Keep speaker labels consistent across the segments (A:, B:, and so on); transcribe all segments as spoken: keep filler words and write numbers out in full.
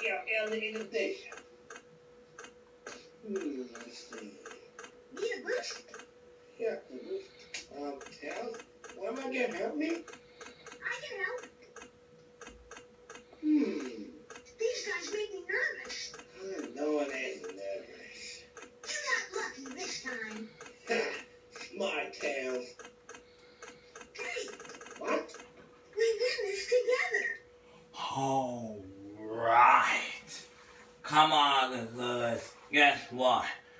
A: yeah, and the invitation. Hmm, let's see.
B: Need a boost?
A: Yeah, um, Tell, why am I getting help me?
B: I can help.
A: Hmm.
B: These guys make me nervous.
A: I know it ain't nervous.
B: You got lucky this time.
A: Ha! Smart Tails.
B: Hey,
A: What?
B: we win this together.
C: All right. Come on, Lotus. Guess what?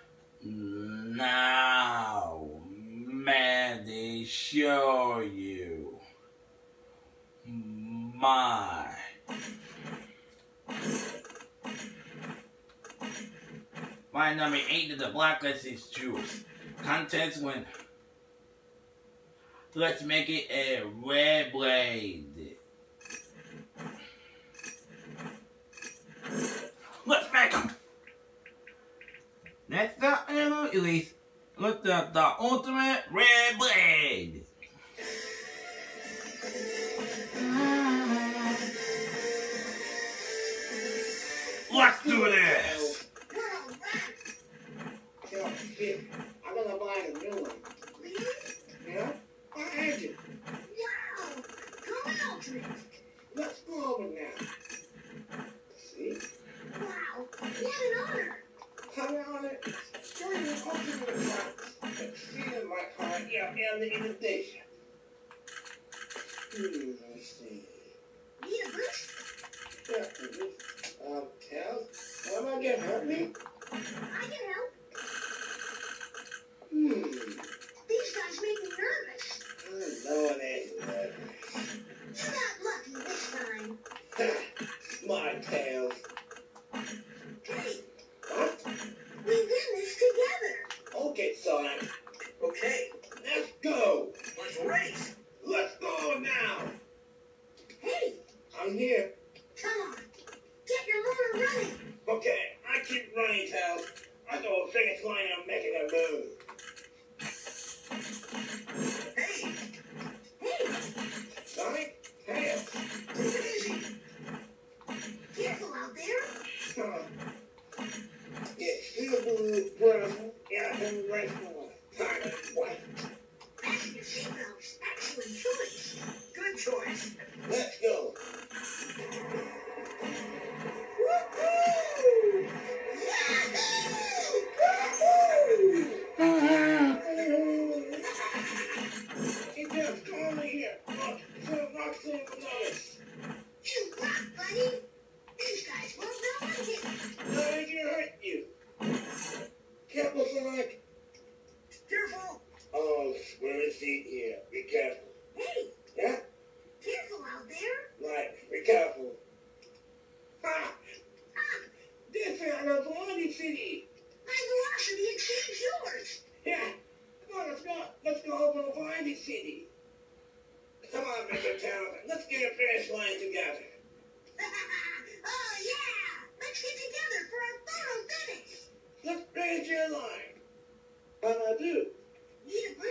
C: Now, may they show you my my number eight of the Blacklist is juice. Contest winner. Let's make it a red blade. Let's make them. Next up, Elise. Look at the ultimate red blade. Let's do this.
B: We're all right.
A: Tell, shit, I'm gonna buy a new one.
B: Really?
A: Yeah? I had it.
B: Wow. Go in ultimate.
A: Let's go over now. See?
B: Wow. What an honor.
A: Come on it. Join the ultimate account. Exceeding my card, yeah, and the invitation. Hmm, let's see.
B: Need a boost?
A: Yeah, mm-hmm. Um, Tell, why am I getting help me?
B: I can help.
A: Hmm.
B: These guys make me nervous.
A: I know it ain't nervous.
B: You got lucky this time.
A: Ha! Smart Tails.
B: Hey,
A: What?
B: we win this together.
A: Okay, Sonic.
D: Okay,
A: Let's go.
D: let's race.
A: Let's go now.
B: Hey,
A: I'm here.
B: come on. Get your motor running.
A: Okay, I keep running, Tails. I go finish line. I'm making a move.
D: Hey,
B: Hey,
A: Sonic, Tails.
D: take it easy.
B: careful out there.
A: Uh, It's suitable, brother. Yeah, I'm right for it. What?
B: Fasten your seatbelts. Excellent choice.
D: Good choice.
A: Let's go.
B: Woohoo!
A: He just called me here. Look, so Roxanne Lotus.
B: You rock, buddy. These guys won't know I hit.
A: How did you hurt you? Careful, Sonic.
D: Careful.
A: Oh, square seat here. Be careful.
B: Hey,
A: Yeah?
B: careful out there.
A: Right. Be careful. Ha!
B: Ah,
A: This is a Velocity City.
B: my velocity exceeds yours.
A: Yeah. Come on, let's go. Let's go over to Velocity City. Come on, Mister Townsend. Let's get a finish line together.
B: Oh, yeah. Let's get together for our photo finish.
A: Let's finish your line. How'd I do?
B: Need a